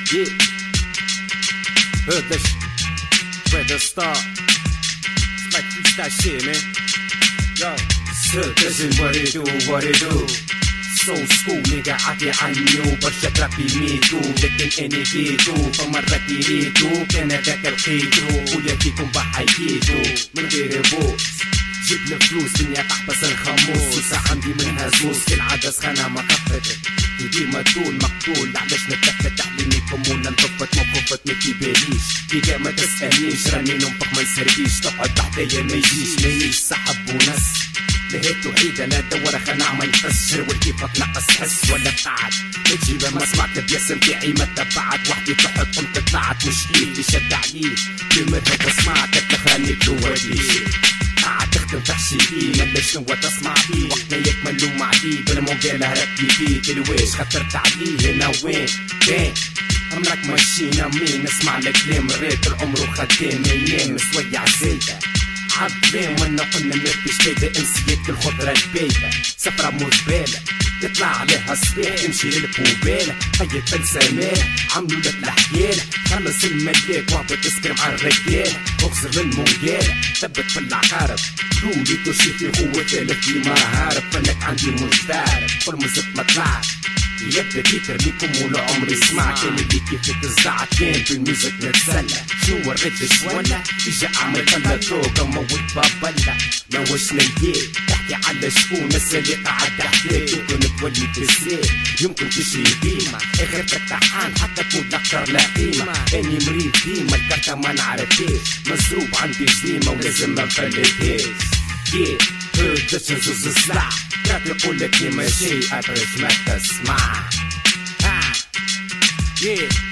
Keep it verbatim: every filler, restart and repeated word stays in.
Yeah. Heard this. Where the start. It's like freestyle shit, man. Yo. Sir, this is what it do, what it do. So school nigga عادي عنو برشا تربي ميتو لكن اني جيتو فمرة تريتو كان هذاك لقيتو خويا فيكم بحييتو من غير بوس جبنا فلوس دنيا تحبس الخموس وساعة عندي منها زوز كالعادة سخانة ما خفتت ديما طول مقتول علاش نتلفت تعليميكم ولا نطفت ما خفت ما كيباليش ديما ما تسألنيش راني ننفخ ما نسرقيش تقعد تحتيا ما يجيش مانيش سحب ونس لهيت وحيدة لا دور خناع ما نفس شرول كيفك نقص حس ولا قعد تجيبه ما سمعت بيسم تاعي ما تبعت وحدي تحت قمت طلعت مش كيف شد عليه بمرهق سمعتك تخراني بلوادي قاعد تخدم تحشي فيه ملا شنو تسمع فيه وقتنا يكمل ومعدي بالمونجال هربتي فيه تلواش خطرت عليه هنا وين فين عمرك مشينا مين نسمع الكلام الراب العمر خدام ما ينام سويع زايدة عالبلام وانا قلنا مفيش فايدة امسيات الخضرة البايدة سفرة مزبالة يطلع عليها صباح يمشي للبوبالة هيا تنسى مال عملوا لك الحيالة خلص الملاك وهبط تسكر مع الرجالة اغزر للمونجالة ثبت في العقارب قولي تشي في قوة ثالث ما هارب فنك عندي مجدارب كل مزت ما طلعت يبدا بيتر بيكم ولا عمري سمع كان اللي كيف تزعل كان في الميوزك نتسلى شنو الرد شولا اجا اعمل خلا طوق موت بابلا ما واش نلقيت تحكي على شكون الناس اللي قاعد تحكيك يمكن تولي تسليك يمكن تشري ديما اخرتك طحان حتى تكون اكثر لا قيمه اني مريض ديما الكارتة ما نعرفهاش مزروب عندي جديمه ولازم ما نفلتهاش yeah. هدتش نزوز السلاح كيف يقول لك كيما شيء ادرس ما تسمع ها yeah.